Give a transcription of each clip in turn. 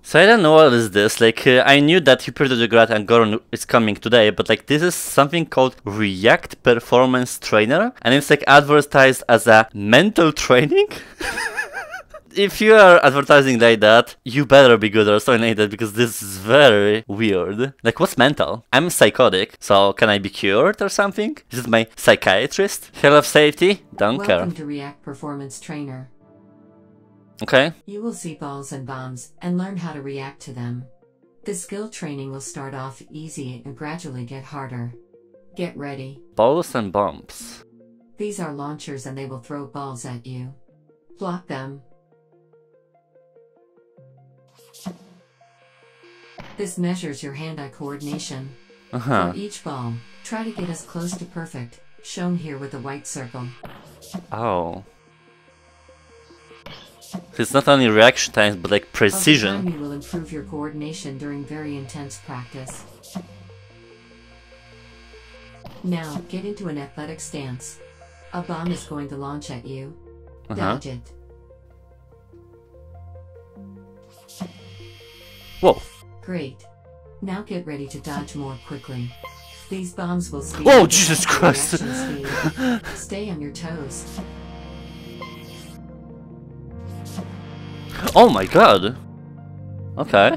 So I don't know what is this, like I knew that Hyper the Grad and Goron is coming today, but like this is something called REAKT Performance Trainer, and it's like advertised as a mental training? If you are advertising like that, you better be good or something like that, because this is very weird. Like, what's mental? I'm psychotic, so can I be cured or something? Is it my psychiatrist? Health safety? Don't care. Welcome to REAKT Performance Trainer. Okay. You will see balls and bombs and learn how to react to them. The skill training will start off easy and gradually get harder. Get ready. Balls and bombs. These are launchers and they will throw balls at you. Block them. This measures your hand-eye coordination. For each ball, try to get as close to perfect, shown here with a white circle. Oh. So it's not only reaction times, but like precision. Over time, you will improve your coordination during very intense practice. Now, get into an athletic stance. A bomb is going to launch at you. Dodge it. Whoa. Great. Now get ready to dodge more quickly. These bombs will speed Oh, up Jesus your Christ! reaction speed. Stay on your toes. Oh my god! Okay.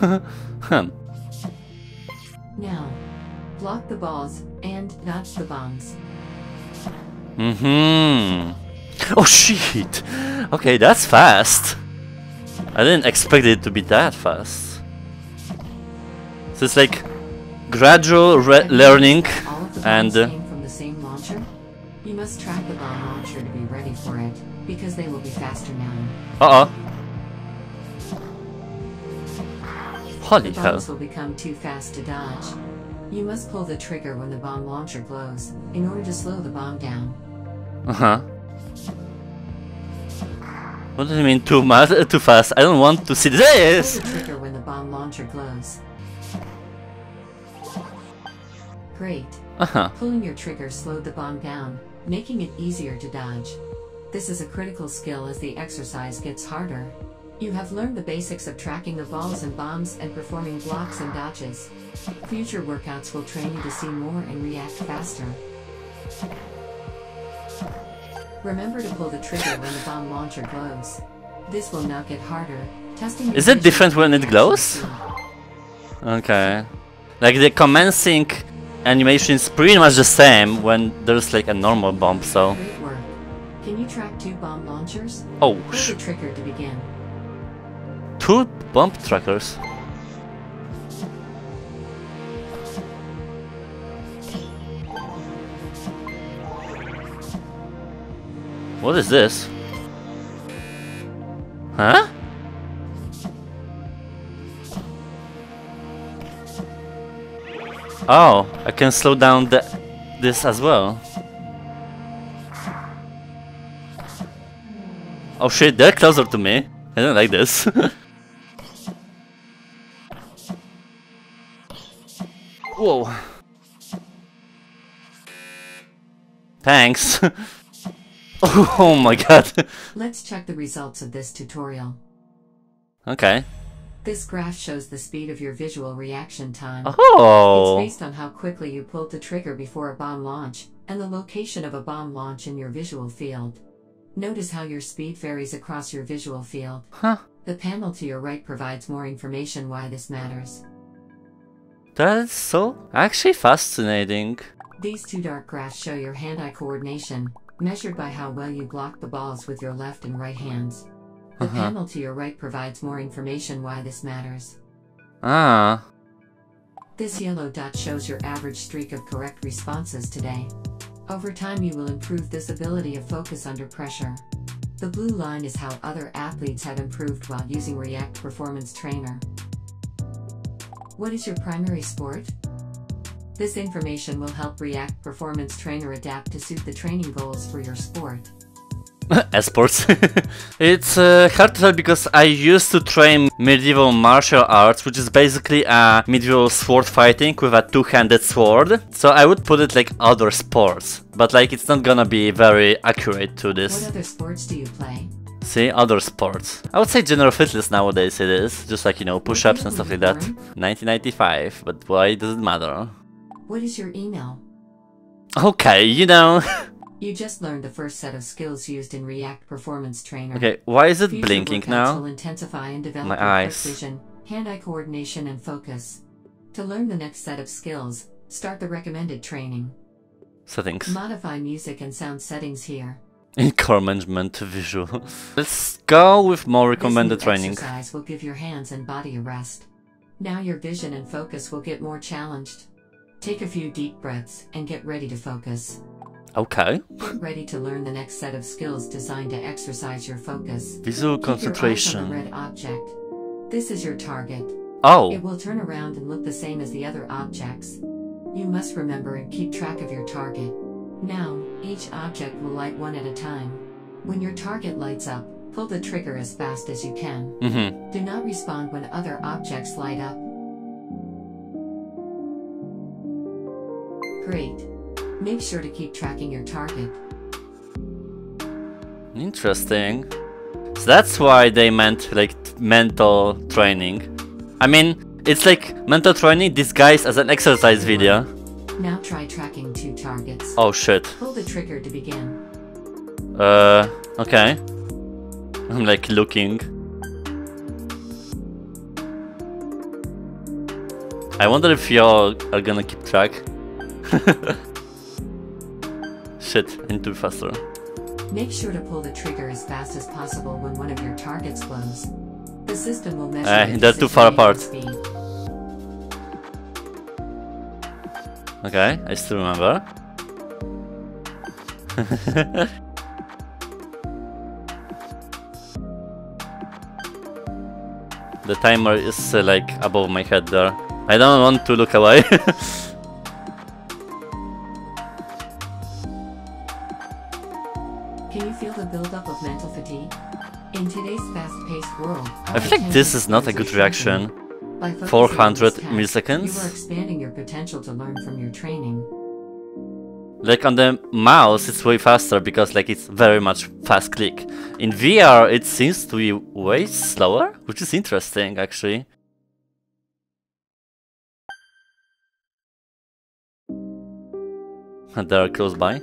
Now, block the balls and dodge the bombs. Oh shit! Okay, that's fast. I didn't expect it to be that fast. So it's like gradual learning All of the and. bombs came from the same launcher. You must track the bomb launcher to be ready for it, because they will be faster now. Holy The hell. bombs will become too fast to dodge. You must pull the trigger when the bomb launcher glows, in order to slow the bomb down. What do you mean too much? Too fast? I don't want to see this! Pull the trigger when the bomb launcher glows. Great. Pulling your trigger slowed the bomb down, making it easier to dodge. This is a critical skill as the exercise gets harder. You have learned the basics of tracking the balls and bombs and performing blocks and dodges. Future workouts will train you to see more and react faster. Remember to pull the trigger when the bomb launcher glows. This will now get harder, testing your Is it vision different when it and glows? reaction speed. Okay. Like the commencing animation is pretty much the same when there's like a normal bomb, so. Great work. Can you track 2 bomb launchers? Oh, Pull the trigger to begin. 2 bomb trackers. What is this? Huh? Oh, I can slow down this as well. Oh shit, they're closer to me. I don't like this. Whoa. Thanks. Oh my god. Let's check the results of this tutorial. Okay. This graph shows the speed of your visual reaction time. Oh. It's based on how quickly you pulled the trigger before a bomb launch, and the location of a bomb launch in your visual field. Notice how your speed varies across your visual field. Huh. The panel to your right provides more information why this matters. That's so actually fascinating. These 2 dark graphs show your hand-eye coordination, measured by how well you block the balls with your left and right hands. The panel to your right provides more information why this matters. Ah. This yellow dot shows your average streak of correct responses today. Over time you will improve this ability of focus under pressure. The blue line is how other athletes have improved while using REAKT Performance Trainer. What is your primary sport? This information will help REAKT Performance Trainer adapt to suit the training goals for your sport. Esports. It's hard to tell because I used to train medieval martial arts, which is basically a medieval sword fighting with a 2-handed sword. So I would put it like other sports, but like it's not gonna be very accurate to this. What other sports do you play? See, other sports. I would say general fitness nowadays it is. Just like, you know, push-ups and stuff like that. 1995, but why does it matter? What is your email? Okay, you know. You just learned the first set of skills used in REAKT Performance Trainer. Okay, why is it Future blinking workouts now? will intensify and develop My your eyes. precision, hand-eye coordination, and focus. To learn the next set of skills, start the recommended training. Settings. Modify music and sound settings here. Encouragement visual. Let's go with more recommended This new training. exercise will give your hands and body a rest. Now your vision and focus will get more challenged. Take a few deep breaths and get ready to focus. Okay. Get ready to learn the next set of skills designed to exercise your focus. Visual Keep your eyes on concentration. the red object. This is your target. Oh. It will turn around and look the same as the other objects. You must remember and keep track of your target. Now, each object will light one at a time. When your target lights up, pull the trigger as fast as you can. Do not respond when other objects light up. Great. Make sure to keep tracking your target. Interesting. So that's why they meant like mental training. I mean, it's like mental training disguised as an exercise video. Now try tracking 2 targets. Oh shit. Pull the trigger to begin. Okay. I'm like looking. I wonder if y'all are gonna keep track. Shit, I need to be faster. Make sure to pull the trigger as fast as possible when one of your targets glows. The system will measure your they're too far apart. decision-making speed. Okay, I still remember. The timer is like above my head there. I don't want to look away. Can you feel the buildup of mental fatigue? In today's fast-paced world, I feel like this is not a good reaction. 400 milliseconds? You are expanding your potential to learn from your training. Like on the mouse it's way faster because like it's very much fast click. In VR it seems to be way slower, which is interesting actually. And they're close by.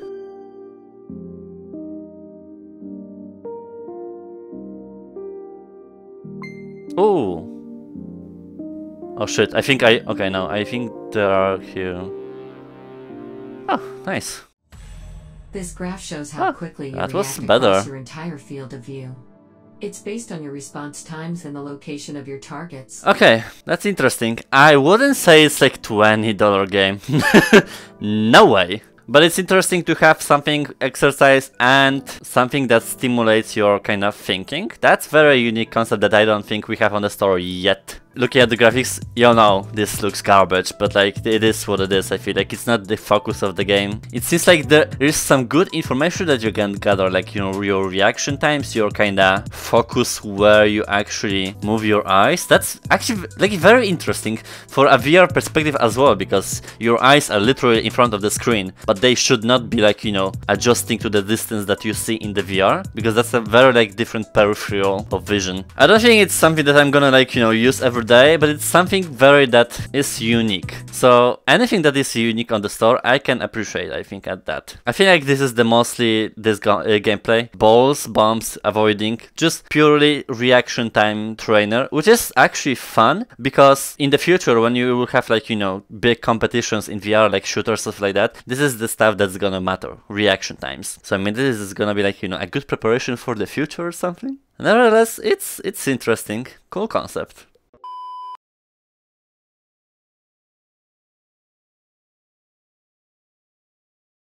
Oh. Oh shit, I think okay, no, I think they are here. Oh, nice. This graph shows how quickly you that was react better. across your entire field of view. It's based on your response times and the location of your targets. Okay, that's interesting. I wouldn't say it's like $20 game. No way. But it's interesting to have something exercise and something that stimulates your kind of thinking. That's very unique concept that I don't think we have on the store yet. Looking at the graphics, you know, this looks garbage, but like it is what it is. I feel like it's not the focus of the game. It seems like there is some good information that you can gather, like, you know, your reaction times, your kinda focus where you actually move your eyes. That's actually like very interesting for a VR perspective as well, because your eyes are literally in front of the screen, but they should not be like, you know, adjusting to the distance that you see in the VR, because that's a very like different peripheral of vision. I don't think it's something that I'm gonna like, you know, use every day, but it's something very that is unique. So anything that is unique on the store, I can appreciate, I think, at that. I feel like this is the mostly this gameplay. Balls, bombs, avoiding, just purely reaction time trainer, which is actually fun, because in the future when you will have like, you know, big competitions in VR, like shooters, stuff like that, this is the stuff that's gonna matter, reaction times. So I mean, this is gonna be like, you know, a good preparation for the future or something. Nevertheless, it's interesting, cool concept.